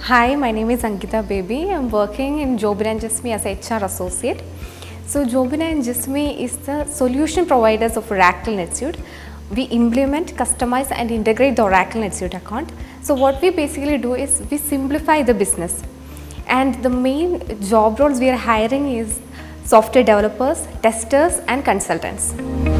Hi, my name is Ankita Baby. I'm working in Jobina and Jismi as HR associate. So Jobina and Jismi is the solution providers of Oracle NetSuite. We implement, customize and integrate the Oracle NetSuite account. So what we basically do is we simplify the business. And the main job roles we are hiring is software developers, testers and consultants.